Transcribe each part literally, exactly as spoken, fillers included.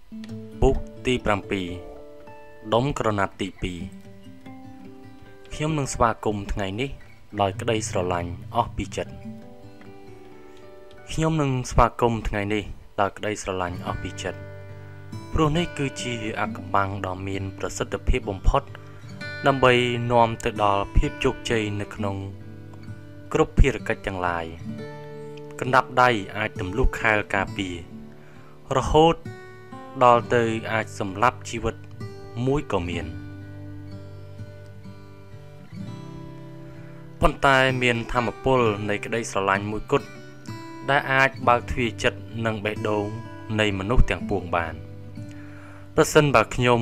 ពុកទីប្រាំពីរដុំក្រណាត់ទីពីរខ្ញុំនឹងស្វាគមន៍ថ្ងៃនេះដោយក្តីស្រឡាញ់អស់ពីចិត្តខ្ញុំនឹងស្វាគមន៍ថ្ងៃនេះដោយក្តីស្រឡាញ់អស់ពីចិត្តព្រោះនេះគឺជាអាថ៌កំបាំងដ៏មានប្រសិទ្ធភាពបំផុតដើម្បីនាំទៅដល់ភាពជោគជ័យនៅក្នុងគ្រប់ភារកិច្ចទាំងឡាយកណ្ដាប់ដៃអាចទម្លុះខែលការពាររហូតដល់ទៅអាចសម្លាប់ជីវិតមួយក៏មានប៉ុន្តែមានធម៌ពលនៃក្តីស្រឡាញ់មួយគត់ដែលអាចបើកទ្វារចិត្តនិងបេះដូងនៃមនុស្សទាំងពួងបានប្រសិនបើខ្ញុំ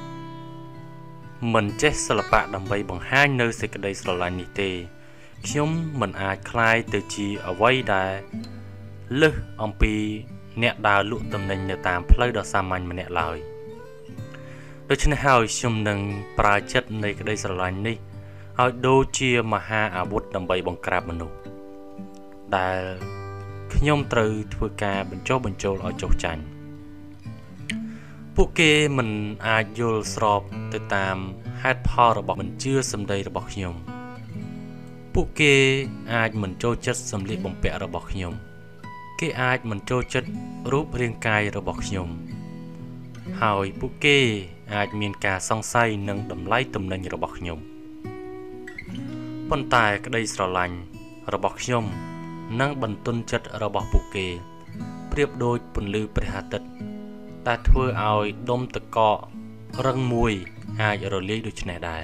មិនចេះសិល្បៈដើម្បីបង្ហាញនៅសេចក្តីស្រឡាញ់នេះទេខ្ញុំមិនអាចក្លាយទៅជាអ្វីដែលលើសអំពីអ្នកដើរលក់ទំនិញនៅតាមផ្លូវដ៏សាមញ្ញម្នាក់ឡើយដូច្នេះហើយខ្ញុំនឹងប្រើចិត្តនៃក្តីស្រឡាញ់នេះឲ្យដូចជាមហាអាវុធដើម្បីបង្ក្រាបមនុស្សដែលខ្ញុំត្រូវធ្វើការបញ្ចុះបញ្ចូលឲ្យចុះចាញ់ពួកគេមិនអាចយល់ស្របទៅតាមហេតុផលរបស់មិនជឿសម្ដីរបស់ខ្ញុំពួកគេអាចមិនចូលចិត្តសម្លៀកបំពាក់របស់ខ្ញុំគេអាចមិនចូលចិត្តរូបរាងកាយរបស់ខ្ញុំហើយពួកគេអាចមានការសង្ស័យនឹងតម្លៃទំនិញរបស់ខ្ញុំប៉ុន្តែក្តីស្រឡាញ់របស់ខ្ញុំនិងបន្ទន់ចិត្តរបស់ពួកគេប្រៀបដូចពន្លឺព្រះអាទិត្យដែលធ្វើឲ្យដុំទឹកកករឹងមួយអាចរលាយដូចនេះដែរ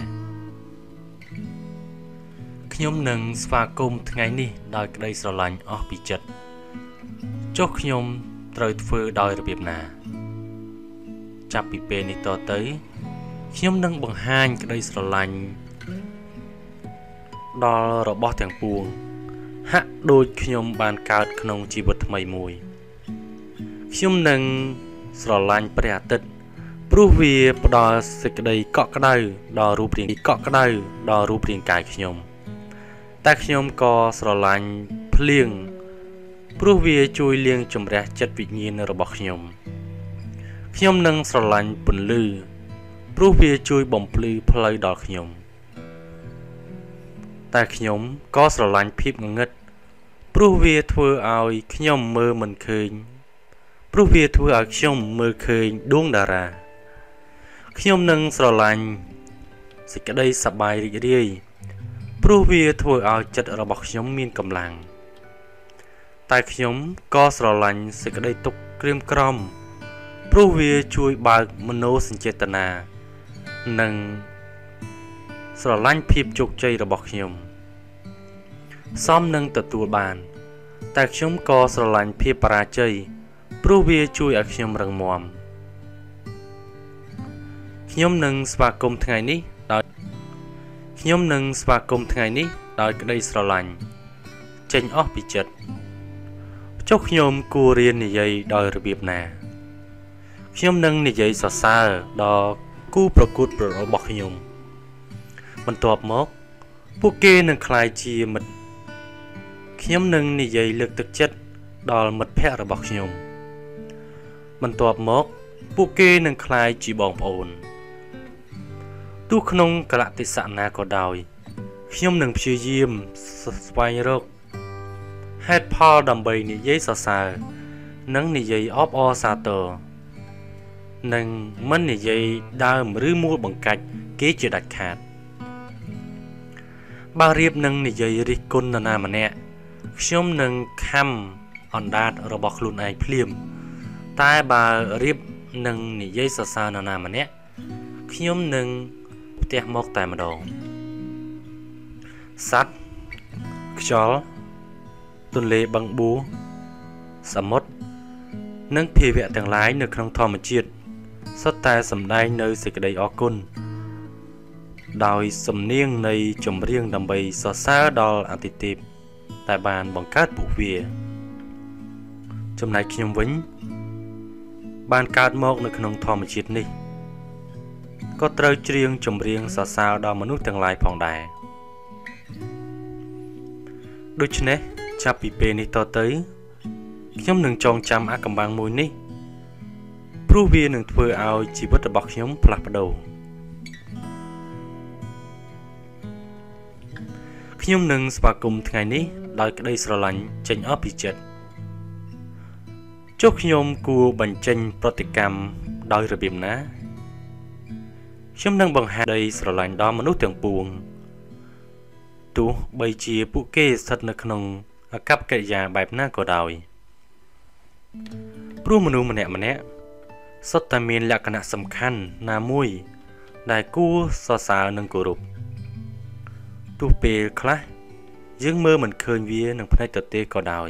ខ្ញុំនឹងស្វាគមន៍ថ្ងៃនេះដោយក្តីស្រឡាញ់អស់ពីចិត្តចុះខ្ញុំត្រូវធ្វើដោយរបៀបណាចាប់ពីពេលនេះតទៅខ្ញុំនឹងបង្ហាញក្តីស្រឡាញ់ដល់របស់ទាំងពួងហាក់ដូចខ្ញុំបានកើតក្នុងជីវិតថ្មីមួយខ្ញុំនឹងស្រឡាញ់ព្រះអាទិត្យព្រោះវាផ្ដល់សេចក្តីកក់ក្ដៅដល់រូបរាងកក់ក្ដៅដល់រូបរាងកាយខ្ញុំតែខ្ញុំក៏ស្រឡាញ់ភ្លៀងព្រោះវាជួយលាងជម្រះចិត្តវិញ្ញាណរបស់ខ្ញុំខ្ញុំនឹងស្រឡាញ់ពន្លឺព្រោះវាជួយបំភ្លឺផ្លូវដល់ខ្ញុំតែខ្ញុំក៏ស្រឡាញ់ភាពងងឹតព្រោះវាធ្វើឲ្យខ្ញុំមើលមិនឃើញព្រោះវាធ្វើឲ្យខ្ញុំមើលឃើញដួងតារាខ្ញុំនឹងស្រឡាញ់សេចក្តីសប្បាយរីករាយព្រោះវាធ្វើឲ្យចិត្តរបស់ខ្ញុំមានកម្លាំងតែខ្ញុំក៏ស្រឡាញ់សេចក្តីទុក្ខក្រៀមក្រំព្រោះវាជួយបើកមនោសញ្ចេតនានិងស្រឡាញ់ភាពជោគជ័យរបស់ខ្ញុំសមនឹងទទួលបានតែខ្ញុំក៏ស្រឡាញ់ភាពបរាជ័យព្រោះវាជួយឲ្យខ្ញុំរឹងមាំខ្ញុំនឹងស្វាគមន៍ថ្ងៃនេះដោយខ្ញុំនឹងស្វាគមន៍ថ្ងៃនេះដោយក្តីស្រឡាញ់ចេញអស់ពីចិត្តចុះខ្ញុំគួររៀននិយាយដោយរបៀបណាខ្ញុំនឹងនិយាយសរសើរដល់គូប្រកួតរបស់ខ្ញុំបន្ទាប់មកពួកគេនឹងក្លាយជាមិត្តខ្ញុំនឹងនិយាយលើកទឹកចិត្តដល់មិត្តភ័ក្តិរបស់ខ្ញុំបន្ទាប់មកពួកគេនឹងក្លាយជាបងប្អូនទោះក្នុងកលៈទេសៈណាក៏ដោយខ្ញុំនឹងព្យាយាមស្វែងរកហេតុផលដើម្បីនិយាយសរសើរនិងនិយាយអបអរសាទរនិងមិននិយាយដើមឬមូលបង្កាច់គេជាដាច់ខាតបើរៀបនឹងនិយាយរិះគន់នរណាម្នាក់ខ្ញុំនឹងខំអណ្ដាតរបស់ខ្លួនឯងភ្លាមតែបើរៀបនឹងនិយាយសរសើរនរណាម្នាក់ខ្ញុំនឹងផ្ទះមកតែម្ដងសត្វខ្យល់ទន្លេបឹងបួសមុទ្រនិងភាវៈទាំងឡាយនៅក្នុងធម្មជាតិសុទ្ធតែសម្ដែងនៅសេចក្តីអរគុណដោយសំនៀងនៃចម្រៀងដើម្បីសរសើរដល់អាទិទេពដែលបានបង្កើតពួកវាចំណែកខ្ញុំវិញបានកើតមកនៅក្នុងធម្មជាតិនេះក៏ត្រូវច្រៀងចម្រៀងសរសើរដល់មនុស្សទាំងឡាយផងដែរដូច្នេះចាប់ពីពេលនេះតទៅខ្ញុំនឹងចងចាំអាថ៌កំបាំងមួយនេះព្រោះវានឹងធ្វើឲ្យជីវិតរបស់ខ្ញុំផ្លាស់ប្ដូរខ្ញុំនឹងស្វាគមន៍ថ្ងៃនេះដោយក្តីស្រឡាញ់ចេញអស់ពីចិត្តចុះខ្ញុំគួរបញ្ចេញប្រតិកម្មដោយរបៀបណាខ្ញុំនឹងបង្ហាញក្តីស្រឡាញ់ដល់មនុស្សទាំងពួងទោះបីជាពួកគេស្ថិតនៅក្នុងអាកប្បកិរិយាបែបណាក៏ដោយព្រោះមនុស្សម្នាក់ម្នាក់សុទ្ធតែមានលក្ខណៈសំខាន់ណាមួយដែលគួរសរសើរនិងគោរពទោះពេលខ្លះយើងមើលមិនឃើញវានឹងភ្នែកទទេក៏ដោយ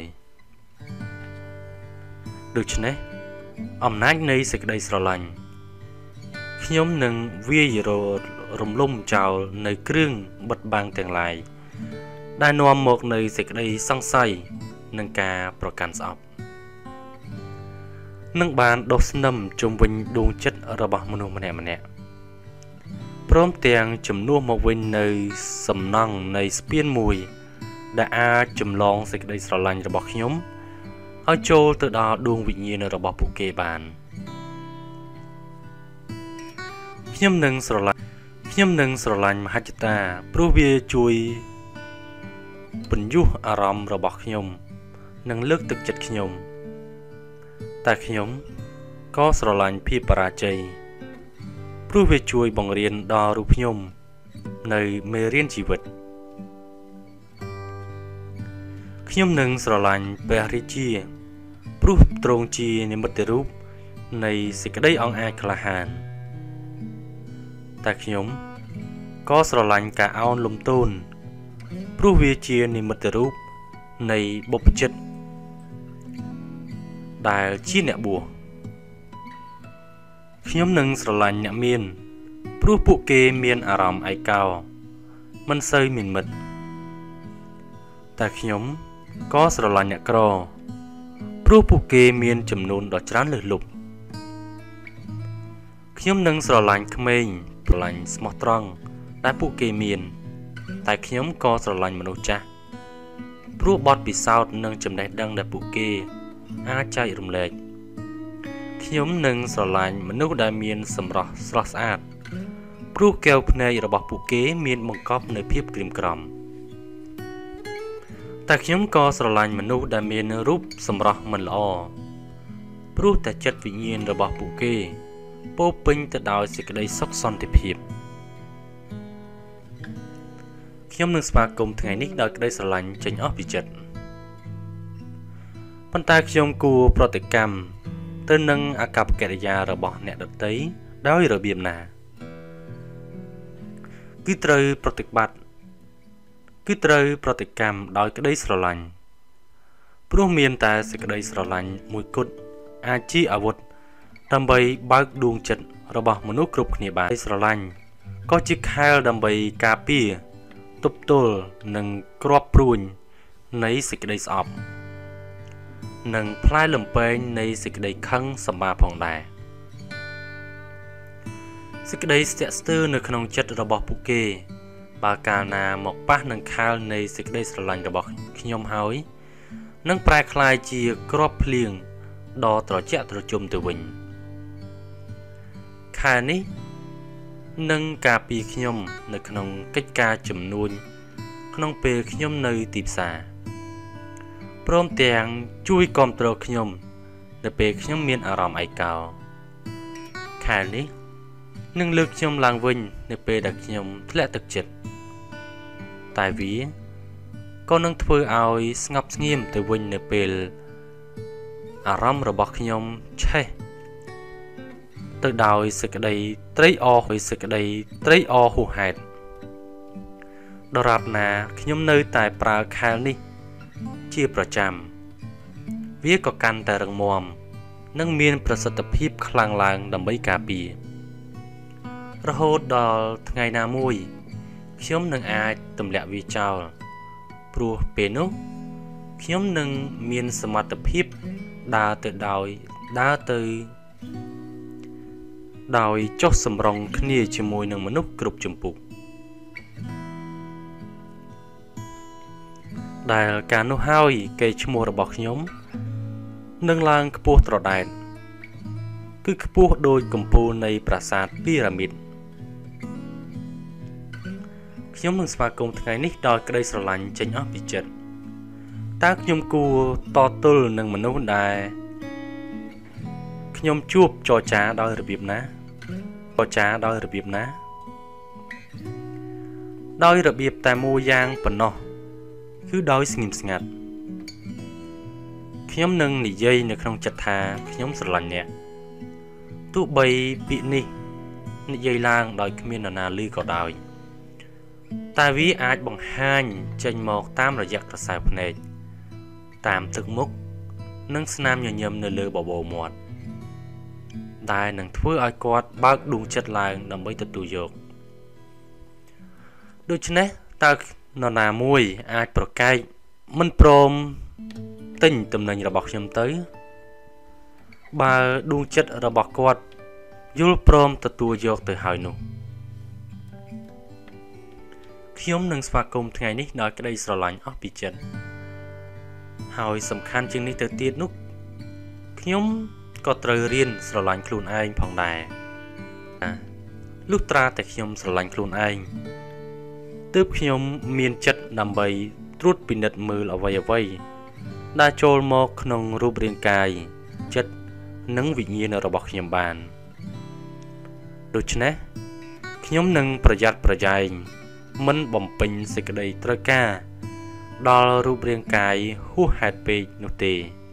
ដូច្នេះអំណាចនៃសេចក្តីស្រឡាញ់ខ្ញុំនឹងវាយរំលំចោលនៅគ្រឿងបិទបាំងទាំងឡាយដែលនាំមកនៅសេចក្តីសង្ស័យនិងការប្រកាន់ស្អប់នឹងបានដុសស្នឹមជុំវិញដួងចិត្តរបស់មនុស្សម្នាក់ម្នាក់ព្រមទាំងជំនួសមកវិញនៅសំណង់នៃស្ពានមួយដែលអាចចម្លងសេចក្តីស្រឡាញ់របស់ខ្ញុំឲ្យចូលទៅដល់ដួងវិញ្ញាណរបស់ពួកគេបានខ្ញុំនឹងស្រឡាញ់ខ្ញុំនឹងស្រឡាញ់មហិច្ឆតាព្រោះវាជួយពន្យុះអារម្មណ៍របស់ខ្ញុំនិងលើកទឹកចិត្តខ្ញុំតែខ្ញុំក៏ស្រឡាញ់ភាពបរាជ័យព្រោះវាជួយបង្រៀនដល់រូបខ្ញុំនៅមេរៀនជីវិតខ្ញុំនឹងស្រឡាញ់ព្រះរាជាព្រោះទ្រង់ជានិមិត្តរូបនៃសេចក្តីអង់អាចក្លាហានតែខ្ញុំក៏ស្រឡាញ់ការអោនលំទោនព្រោះវាជានិមិត្តរូបនៃបុព្វជិតដែលជាអ្នកបួសខ្ញុំនឹងស្រឡាញ់អ្នកមានព្រោះពួកគេមានអារម្មណ៍ឯកោមិនសូវមានមិត្តតែខ្ញុំក៏ស្រឡាញ់អ្នកក្រព្រោះពួកគេមានចំនួនដ៏ច្រើនលើសលប់ខ្ញុំនឹងស្រឡាញ់ក្មេងស្រឡាញ់ស្មោះត្រង់ដែលពួកគេមានតែខ្ញុំក៏ស្រឡាញ់មនុស្សចាស់ព្រោះបទពិសោធន៍និងចំណេះដឹងដែលពួកគេអាចចែករំលែកខ្ញុំនឹងស្រឡាញ់មនុស្សដែលមានសម្រស់ស្រស់ស្អាតព្រោះកែវភ្នែករបស់ពួកគេមានបង្កប់នូវភាពក្រៀមក្រំតែខ្ញុំក៏ស្រឡាញ់មនុស្សដែលមានរូបសម្រស់មិនល្អព្រោះតែចិត្តវិញ្ញាណរបស់ពួកគេពោរពេញទៅដោយសេចក្តីសុខសន្តិភាពខ្ញុំនឹងស្វាគមន៍ថ្ងៃនេះដោយក្តីស្រឡាញ់ចេញអស់ពីចិត្តប៉ុន្តែខ្ញុំគួរប្រតិកម្មទៅនឹងអាកប្បកិរិយារបស់អ្នកដទៃដោយរបៀបណាគឺត្រូវប្រតិបត្តិគឺត្រូវប្រតិកម្មដោយក្តីស្រឡាញ់ព្រោះមានតែសេចក្តីស្រឡាញ់មួយគត់អាចជាអាវុធដើម្បីបើកដួងចិត្តរបស់មនុស្សគ្រប់គ្នាបានស្រឡាញ់ក៏ជាខែលដើម្បីការពារទប់ទល់និងគ្រាប់ព្រួញនៃសេចក្តីស្អប់និងផ្លែលំពែងនៃសេចក្តីខឹងសម្បាផងដែរសេចក្តីស្ទាក់ស្ទើរនៅក្នុងចិត្តរបស់ពួកគេបើកាលណាមកប៉ះនឹងខែលនៃសេចក្តីស្រឡាញ់របស់ខ្ញុំហើយនឹងប្រែក្លាយជាគ្រាប់ភ្លៀងដ៏ត្រជាក់ត្រជុំទៅវិញខែលនេះនឹងការពារខ្ញុំនៅក្នុងកិច្ចការជំនួញក្នុងពេលខ្ញុំនៅទីផ្សារព្រមទាំងជួយគាំទ្រខ្ញុំនៅពេលខ្ញុំមានអារម្មណ៍ឯកោខែលនេះនឹងលើកខ្ញុំឡើងវិញនៅពេលដែលខ្ញុំធ្លាក់ទឹកចិត្តតែវាក៏នឹងធ្វើឲ្យស្ងប់ស្ងៀមទៅវិញនៅពេលអារម្មណ៍របស់ខ្ញុំឆេះទៅដោយសេចក្តីត្រេកអរហើយសេចក្តីត្រេកអរហួសហេតុដរាបណាខ្ញុំនៅតែប្រើខែលនេះជាប្រចាំវាក៏កាន់តែរឹងមាំនិងមានប្រសិទ្ធភាពខ្លាំងឡើងដើម្បីការពាររហូតដល់ថ្ងៃណាមួយខ្ញុំនឹងអាចទម្លាក់វាចោលព្រោះពេលនោះខ្ញុំនឹងមានសមត្ថភាពដើរទៅដោយដើរទៅដោយចុះសម្រុងគ្នាជាមួយនឹងមនុស្សគ្រប់ជំពូកដែលការនោះហើយកេរ្តិ៍ឈ្មោះរបស់ខ្ញុំនឹងឡើងខ្ពស់ត្រដែតគឺខ្ពស់ដោយកំពូលនៃប្រាសាទពីរ៉ាមីតខ្ញុំនឹងស្វាគមន៍ថ្ងៃនេះដោយក្តីស្រឡាញ់ចេញអស់ពីចិត្តតើខ្ញុំគួរតទល់នឹងមនុស្សដែលខ្ញុំជួបចរចាដោយរបៀបណាចរចាដោយរបៀបណាដោយរបៀបតែមួយយ៉ាងប៉ុណ្ណោះគឺដោយស្ងៀមស្ងាត់ខ្ញុំនឹងនិយាយនៅក្នុងចិត្តថាខ្ញុំស្រឡាញ់អ្នកទោះបីពាក្យនេះនិយាយឡើងដោយគ្មាននរណាឮក៏ដោយតែវាអាចបង្ហាញចេញមកតាមរយៈក្រសែភ្នែកតាមទឹកមុខនិងស្នាមញញឹមនៅលើបបោមាត់ដែលនឹងធ្វើឲ្យគាត់បើកដួងចិត្តឡើងដើម្បីទទួលយកដូច្នេះតើនរណាមួយអាចប្រកែកមិនព្រមទិញទំនិញរបស់ខ្ញុំទៅបើដួងចិត្តរបស់គាត់យល់ព្រមទទួលយកទៅហើយនោះខ្ញុំនឹងស្វាគមន៍ថ្ងៃនេះដោយក្តីស្រឡាញ់អស់ពីចិត្តហើយសំខាន់ជាងនេះទៅទៀតនោះខ្ញុំក៏ត្រូវរៀនស្រឡាញ់ខ្លួនឯងផងដែរលុះត្រាតែខ្ញុំស្រឡាញ់ខ្លួនឯងទើបខ្ញុំមានចិត្តដើម្បីត្រួតពិនិត្យមើលអ្វីអ្វីដែលចូលមកក្នុងរូបរាងកាយចិត្តនិងវិញ្ញាណរបស់ខ្ញុំបានដូច្នេះខ្ញុំនឹងប្រយ័ត្នប្រយែងមិនបំពេញសេចក្តីត្រូវការដល់រូបរាងកាយហួសហេតុពេកនោះទេ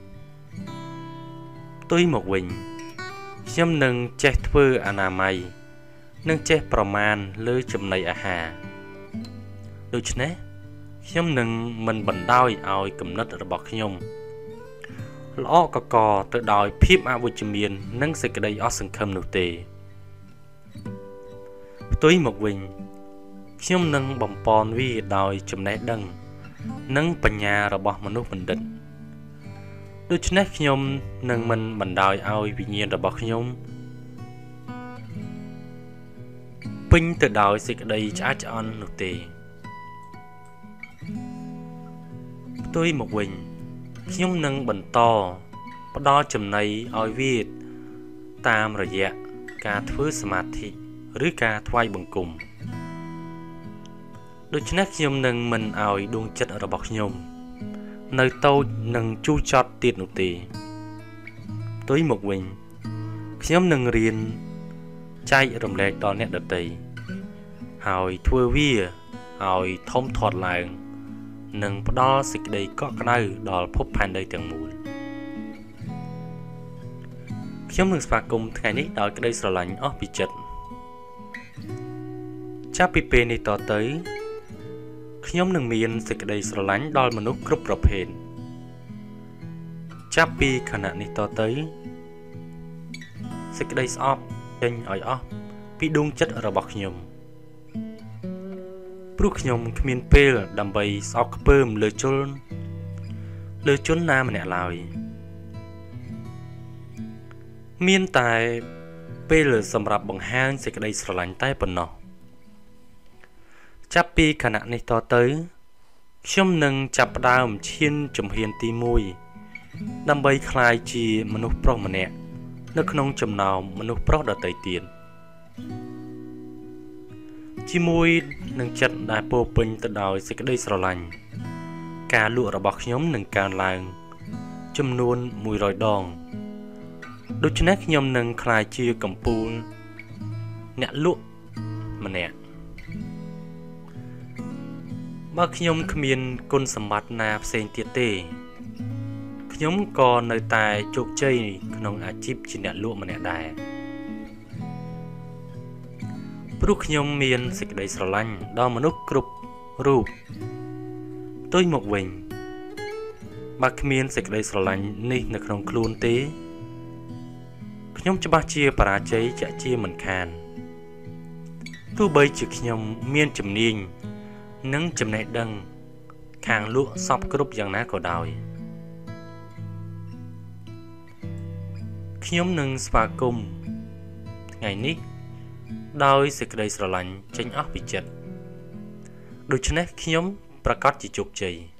ផ្ទុយមកវិញខ្ញុំនឹងចេះធ្វើអនាម័យនិងចេះប្រមាណលើចំណីអាហារដូច្នេះខ្ញុំនឹងមិនបណ្ដោយឲ្យគំនិតរបស់ខ្ញុំល្អកកទៅដោយភាពអវិជ្ជមាននិងសេចក្តីអស់សង្ឃឹមនោះទេផ្ទុយមកវិញខ្ញុំនឹងបំពន់វាដោយចំណេះដឹងនិងបញ្ញារបស់មនុស្សបណ្ឌិតដូច្នេះខ្ញុំនឹងមិនបណ្ដោយឲ្យវិញ្ញាណរបស់ខ្ញុំពេញទៅដោយសេចក្តីឆ្អាតឆ្អន់នោះទេផ្ទុយមកវិញខ្ញុំនឹងបន្តផ្ដល់ចំណីឲ្យវាតាមរយៈការធ្វើសមាធិឬការថ្វាយបង្គំដូច្នេះខ្ញុំនឹងមិនឲ្យដួងចិត្តរបស់ខ្ញុំនៅតូចនិងជូរចត់ទៀតនោះទេផ្ទុយមកវិញខ្ញុំនឹងរៀនចែករំលែកដល់អ្នកដទៃហើយធ្វើវាឲ្យធំធាត់ឡើងនិងផ្ដល់សេចក្តីកក់ក្ដៅដល់ភពផែនដីទាំងមូលខ្ញុំនឹងស្វាគមន៍ថ្ងៃនេះដោយក្តីស្រឡាញ់អស់ពីចិត្តចាប់ពីពេលនេះតទៅខ្ញុំនឹងមានសេចក្តីស្រឡាញ់ដល់មនុស្សគ្រប់ប្រភេទចាប់ពីខណៈនេះតទៅសេចក្តីស្អប់ចេញឲ្យអស់ពីដួងចិត្តរបស់ខ្ញុំព្រោះខ្ញុំគ្មានពេលដើម្បីស្អប់ខ្ពើមលើជនលើជនណាម្នាក់ឡើយមានតែពេលសម្រាប់បង្ហាញសេចក្តីស្រឡាញ់តែប៉ុណ្ណោះចាប់ពីខណៈនេះតទៅខ្ញុំនឹងចាប់ផ្ដើមឈានជំហានទីមួយដើម្បីក្លាយជាមនុស្សប្រុសម្នាក់នៅក្នុងចំណោមមនុស្សប្រុសដទៃទៀតជាមួយនឹងចិត្តដែលពោរពេញទៅដោយសេចក្តីស្រឡាញ់ការលក់របស់ខ្ញុំនឹងកើនឡើងចំនួនមួយរយដងដូច្នេះខ្ញុំនឹងក្លាយជាកំពូលអ្នកលក់ម្នាក់បើខ្ញុំគ្មានគុណសម្បត្តិណាផ្សេងទៀតទេខ្ញុំក៏នៅតែជោគជ័យក្នុងអាជីពជាអ្នកលក់ម្នាក់ដែរព្រោះខ្ញុំមានសេចក្តីស្រឡាញ់ដល់មនុស្សគ្រប់រូបផ្ទុយមកវិញបើគ្មានសេចក្តីស្រឡាញ់នេះនៅក្នុងខ្លួនទេខ្ញុំច្បាស់ជាបរាជ័យជាក់ជាមិនខានទោះបីជាខ្ញុំមានជំនាញនិងចំណេះដឹងខាងលក់សពគ្រប់យ៉ាងណាក៏ដោយខ្ញុំនឹងស្វាគមន៍ថ្ងៃនេះដោយសេចក្តីស្រឡាញ់ចេញអស់ពីចិត្តដូច្នេះខ្ញុំប្រកាសជាជោគជ័យ